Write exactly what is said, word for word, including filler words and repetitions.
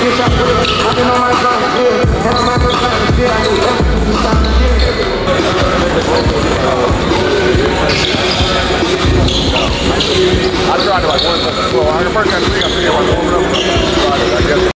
I tried to like one second. Well, I first got to see, I figured I was warming up.